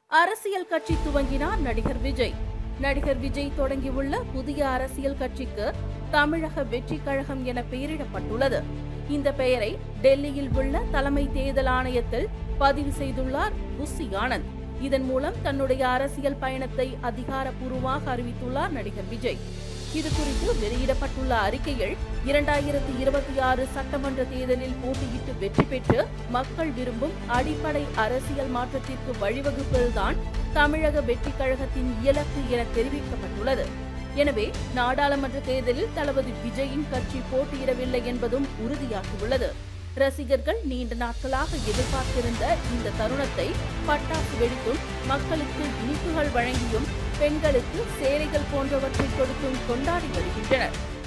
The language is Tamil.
அரசியல் கட்சி துவங்கினார் நடிகர் விஜய். நடிகர் விஜய் தொடங்கியுள்ள புதிய அரசியல் கட்சிக்கு தமிழக வெற்றிக் கழகம் என பெயரிடப்பட்டுள்ளது. இந்த பெயரை டெல்லியில் உள்ள தலைமை தேர்தல் ஆணையத்தில் பதிவு செய்துள்ளார் புஸ்ஸி ஆனந்த். இதன் மூலம் தன்னுடைய அரசியல் பயணத்தை அதிகாரப்பூர்வமாக அறிவித்துள்ளார் நடிகர் விஜய். இதுகுறித்து வெளியிடப்பட்டுள்ள அறிக்கையில் 2026 சட்டமன்ற தேர்தலில் போட்டியிட்டு வெற்றி பெற்று மக்கள் விரும்பும் அடிப்படை அரசியல் மாற்றத்திற்கு வழிவகுப்பதுதான் தமிழக வெற்றிக் கழகத்தின் இலக்கு என தெரிவிக்கப்பட்டுள்ளது. எனவே நாடாளுமன்ற தேர்தலில் தளபதி விஜயின் கட்சி போட்டியிடவில்லை என்பதும் உறுதியாகியுள்ளது. ரசிகர்கள் நீண்ட நாட்களாக எதிர்பார்த்திருந்த இந்த தருணத்தை பட்டாசு வெடித்தும், மக்களுக்கு இனிப்புகள் வழங்கியும், பெண்களுக்கு சேலைகள் போன்றவற்றை கொடுத்தும் கொண்டாடி வருகின்றனர்.